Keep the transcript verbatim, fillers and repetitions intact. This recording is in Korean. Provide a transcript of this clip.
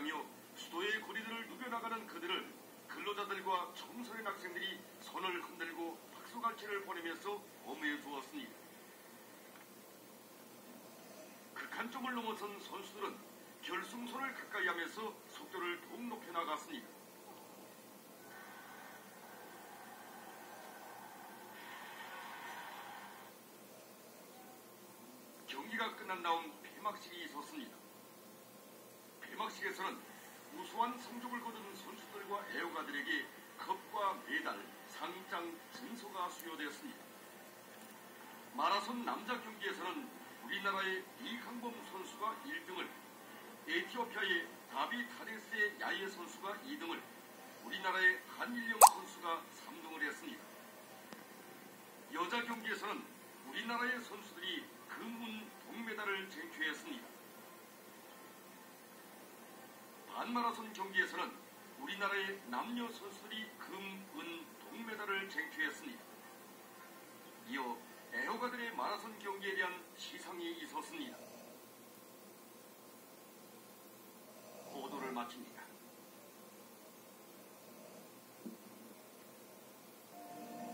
함께하며 수도의 거리들을 누벼나가는 그들을 근로자들과 청소년 학생들이 손을 흔들고 박수갈채를 보내면서 엄회해 주었습니다. 극한점을 넘어선 선수들은 결승선을 가까이 하면서 속도를 더욱 높여나갔습니다. 경기가 끝난 다음 폐막식이 있었습니다. 폐막식에서는 우수한 성적을 거둔 선수들과 애호가들에게 컵과 메달, 상장, 증서가 수여되었습니다. 마라톤 남자 경기에서는 우리나라의 이강범 선수가 일 등을, 에티오피아의 다비 타데스의 야예 선수가 이 등을, 우리나라의 한일영 선수가 삼 등을 했습니다. 여자 경기에서는 우리나라의 선수들이 금, 은, 동메달을 쟁취했습니다. 반마라손 경기에서는 우리나라의 남녀 선수들이 금, 은, 동메달을 쟁취했습니다. 이어 애호가들의 마라손 경기에 대한 시상이 있었습니다. 보도를 마칩니다.